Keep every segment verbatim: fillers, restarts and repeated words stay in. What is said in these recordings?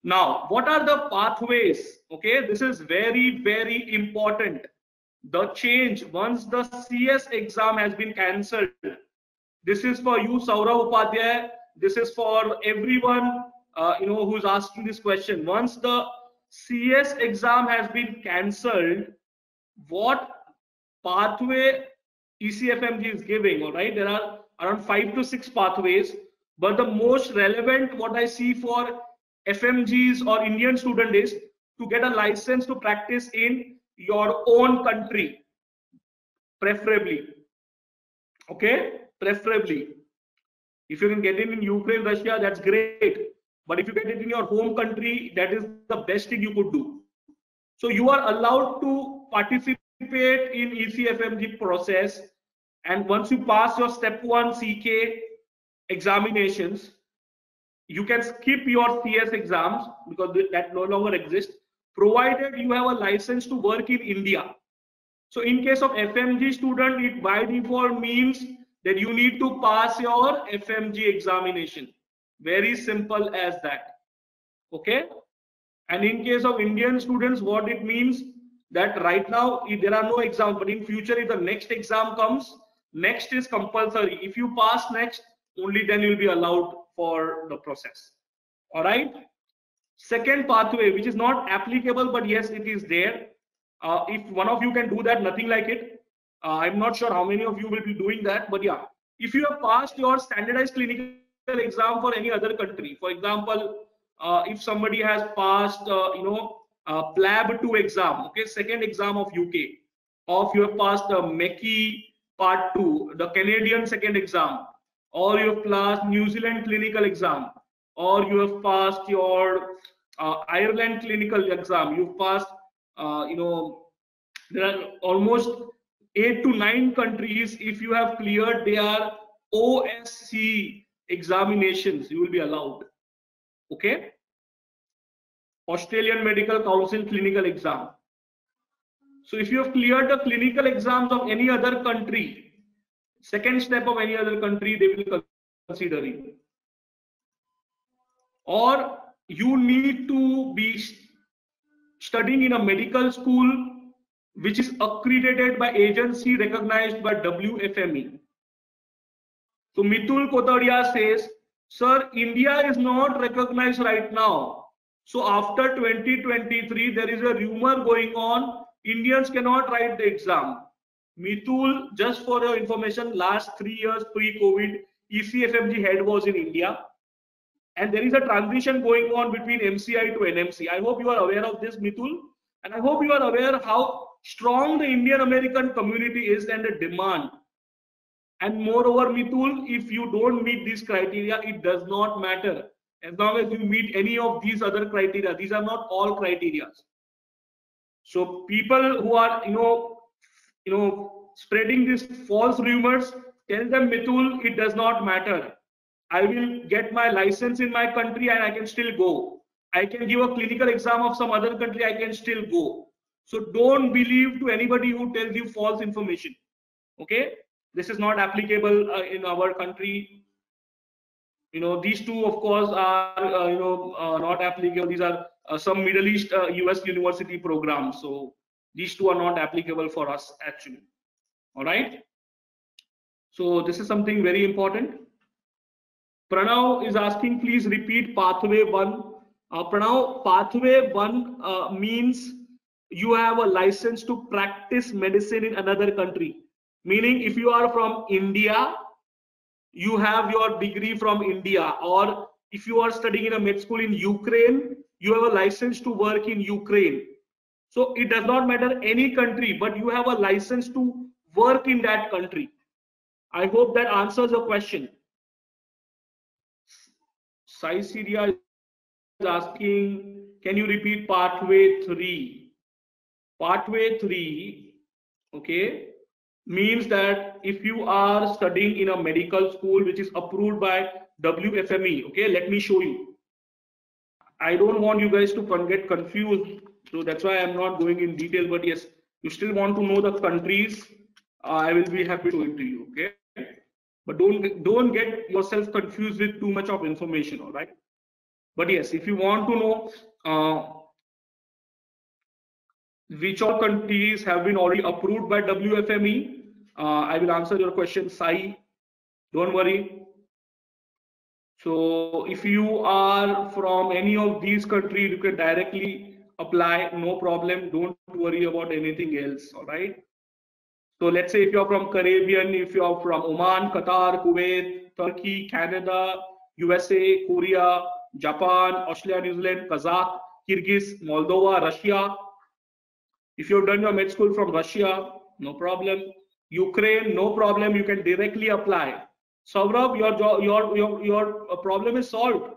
Now, what are the pathways? Okay, this is very, very important. The change once the C S exam has been cancelled. This is for you, Saurabh Upadhyay. This is for everyone, uh, you know, who's asking this question. Once the C S exam has been cancelled, what pathway E C F M G is giving? All right, there are around five to six pathways, but the most relevant, what I see for F M Gs or Indian student is to get a license to practice in your own country, preferably. Okay, preferably. If you can get it in Ukraine, Russia, that's great. But if you get it in your home country, that is the best thing you could do. So you are allowed to participate in E C F M G process. And once you pass your step one C K examinations, you can skip your C S exams because that no longer exists, provided you have a license to work in India. So in case of F M G student, it by default means that you need to pass your F M G examination. Very simple as that. Okay. And in case of Indian students, what it means that right now there are no exams, but in future if the next exam comes, next is compulsory. If you pass next, only then you will be allowed for the process. All right. Second pathway, which is not applicable, but yes, it is there. Uh, if one of you can do that, nothing like it. Uh, I'm not sure how many of you will be doing that, but yeah, if you have passed your standardized clinical exam for any other country, for example, uh, if somebody has passed, uh, you know, uh, P L A B two exam, okay, second exam of U K, or if you have passed the M E C I part two, the Canadian second exam, or you have passed New Zealand clinical exam, or you have passed your uh, Ireland clinical exam, you've passed, uh, you know, there are almost eight to nine countries. If you have cleared their O S C examinations, you will be allowed. Okay. Australian Medical Council clinical exam. So if you have cleared the clinical exams of any other country, second step of any other country, they will consider you. Or you need to be studying in a medical school which is accredited by agency recognized by W F M E. So Mitul Kotadia says, sir, India is not recognized right now. So after twenty twenty-three, there is a rumor going on, Indians cannot write the exam. Mitul, just for your information, last three years pre-COVID, E C F M G head was in India. And there is a transition going on between M C I to N M C. I hope you are aware of this, Mitul. And I hope you are aware how strong the Indian American community is and the demand. And moreover, Mitul, if you don't meet these criteria, it does not matter. As long as you meet any of these other criteria, these are not all criteria. So people who are, you know, you know, spreading these false rumors, tell them, Mitul, it does not matter. I will get my license in my country and I can still go. I can give a clinical exam of some other country, I can still go. So don't believe to anybody who tells you false information. Okay, this is not applicable uh, in our country. You know, these two of course are uh, you know uh, not applicable. These are uh, some Middle East uh, U S university programs. So these two are not applicable for us actually. All right. So this is something very important. Pranav is asking, please repeat pathway one. Uh, Pranav, pathway one uh, means you have a license to practice medicine in another country. Meaning if you are from India, you have your degree from India, or if you are studying in a med school in Ukraine, you have a license to work in Ukraine. So it does not matter any country, but you have a license to work in that country. I hope that answers your question. Sai Syria is asking, can you repeat pathway three? Pathway three, okay, means that if you are studying in a medical school which is approved by W F M E, okay, let me show you. I don't want you guys to get confused, so that's why I'm not going in detail, but yes, you still want to know the countries, uh, I will be happy to show it to you, okay? But don't don't get yourself confused with too much of information, all right? But yes, if you want to know uh, which all countries have been already approved by W F M E, uh, I will answer your question, Sai. Don't worry. So if you are from any of these countries, you can directly apply, no problem. Don't worry about anything else. All right. So let's say if you're from Caribbean, if you're from Oman, Qatar, Kuwait, Turkey, Canada, U S A, Korea, Japan, Australia, New Zealand, Kazakh, Kyrgyz, Moldova, Russia. If you've done your med school from Russia, no problem. Ukraine, no problem. You can directly apply. Saurabh, your your your your problem is solved.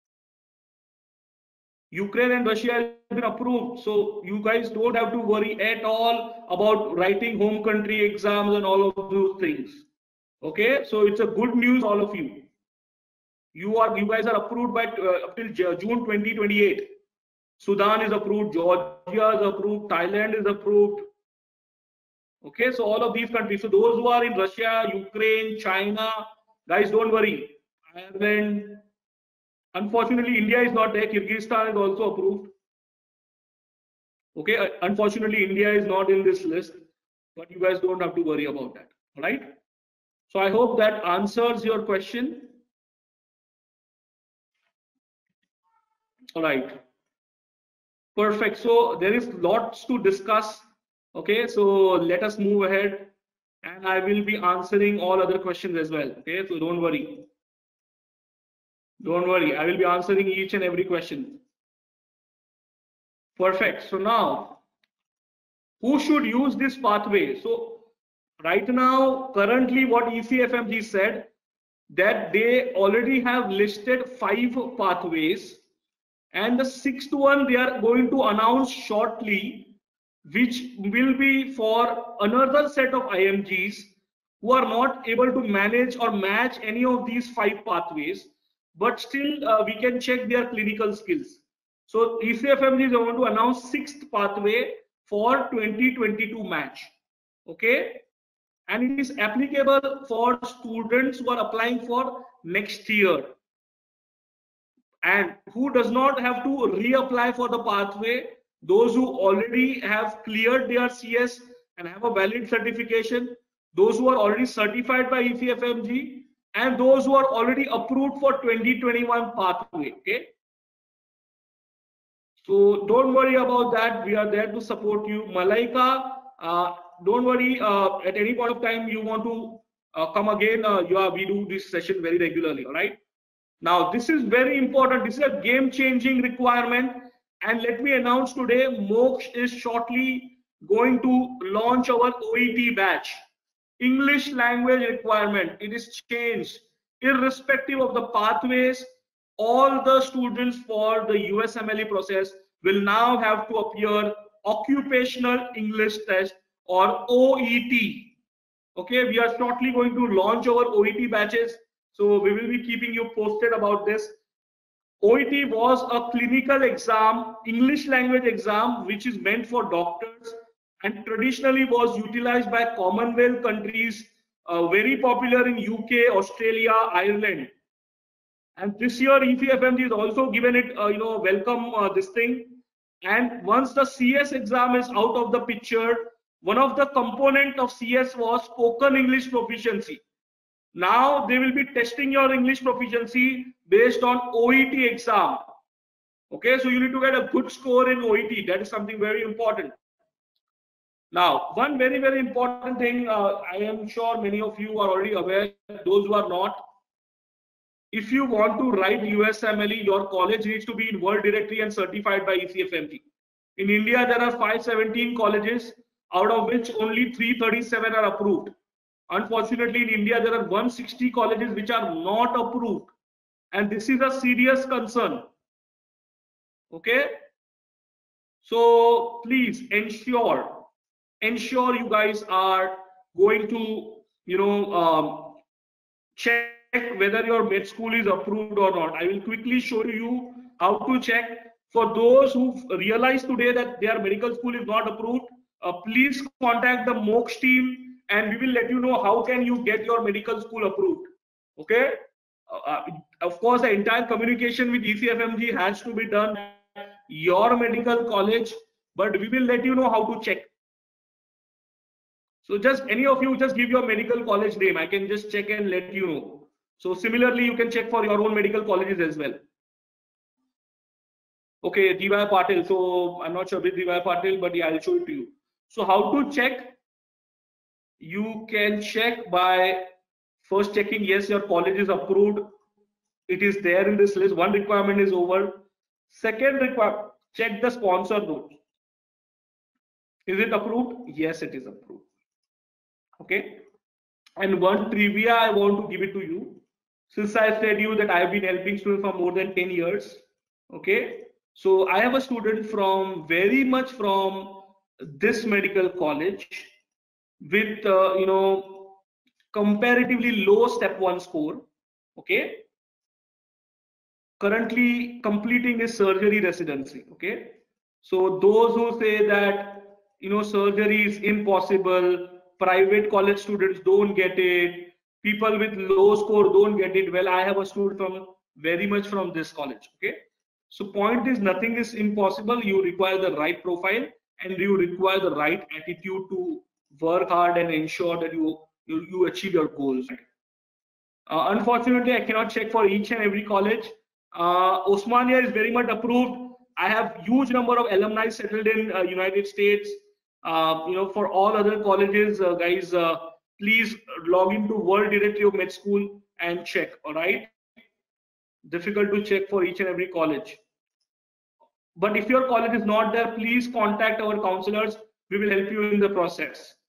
Ukraine and Russia have been approved, so you guys don't have to worry at all about writing home country exams and all of those things. Okay, so it's a good news, all of you. You are you guys are approved by uh, up till June twenty twenty-eight. Sudan is approved, Georgia is approved, Thailand is approved. Okay, so all of these countries. So those who are in Russia, Ukraine, China, guys, don't worry. Ireland, unfortunately, India is not there. Kyrgyzstan is also approved. Okay, unfortunately, India is not in this list, but you guys don't have to worry about that. All right. So I hope that answers your question. All right. Perfect. So there is lots to discuss. Okay, so let us move ahead, and I will be answering all other questions as well. Okay, so don't worry. Don't worry. I will be answering each and every question. Perfect. So now, who should use this pathway? So right now, currently what E C F M G said, that they already have listed five pathways, and the sixth one they are going to announce shortly, which will be for another set of I M Gs who are not able to manage or match any of these five pathways, but still uh, we can check their clinical skills. So E C F M G is going to announce sixth pathway for twenty twenty-two match. Okay, and it is applicable for students who are applying for next year, and who does not have to reapply for the pathway. Those who already have cleared their C S and have a valid certification, those who are already certified by E C F M G, and those who are already approved for twenty twenty-one pathway. Okay, so don't worry about that. We are there to support you. Malaika, uh, don't worry. Uh, at any point of time you want to uh, come again, uh, you are, we do this session very regularly. All right. Now this is very important. This is a game-changing requirement. And let me announce today, Moksha is shortly going to launch our O E T batch. English language requirement, it is changed. Irrespective of the pathways, all the students for the U S M L E process will now have to appear occupational English test or O E T. Okay, we are shortly going to launch our O E T batches. So we will be keeping you posted about this. O E T was a clinical exam, English language exam, which is meant for doctors, and traditionally was utilized by Commonwealth countries, uh, very popular in U K, Australia, Ireland. And this year E C F M G is also given it, uh, you know, welcome uh, this thing. And once the C S exam is out of the picture, one of the component of C S was spoken English proficiency. Now they will be testing your English proficiency based on O E T exam. Okay, so you need to get a good score in O E T. That is something very important. Now, one very, very important thing, uh, I am sure many of you are already aware, those who are not. If you want to write U S M L E, your college needs to be in World Directory and certified by E C F M G. In India, there are five hundred seventeen colleges, out of which only three hundred thirty-seven are approved. Unfortunately, in India, there are one hundred sixty colleges which are not approved. And this is a serious concern. Okay? So please ensure, ensure you guys are going to, you know, um, check whether your med school is approved or not. I will quickly show you how to check. For those who realize today that their medical school is not approved, uh, please contact the Moksha team, and we will let you know how can you get your medical school approved. Okay, uh, of course, the entire communication with E C F M G has to be done at your medical college, but we will let you know how to check. So just any of you just give your medical college name. I can just check and let you know. So similarly, you can check for your own medical colleges as well. Okay, D Y Patil. So I'm not sure with D Y Patil, but yeah, I'll show it to you. So how to check? You can check by first checking, yes, your college is approved. It is there in this list. One requirement is over. Second requirement, check the sponsor note. Is it approved? Yes, it is approved. Okay. And one trivia I want to give it to you. Since I said you that I have been helping students for more than ten years. Okay. So I have a student from very much from this medical college with, uh, you know, comparatively low step one score. Okay. Currently completing his surgery residency. Okay. So those who say that, you know, surgery is impossible, private college students don't get it, people with low score don't get it. Well, I have a student from very much from this college. Okay. So point is, nothing is impossible. You require the right profile and you require the right attitude to work hard and ensure that you you, you achieve your goals. Uh, unfortunately, I cannot check for each and every college. Uh, Osmania is very much approved. I have huge number of alumni settled in uh, United States. Uh, you know, for all other colleges, uh, guys, uh, please log into World Directory of Med School and check. All right. Difficult to check for each and every college. But if your college is not there, please contact our counselors. We will help you in the process.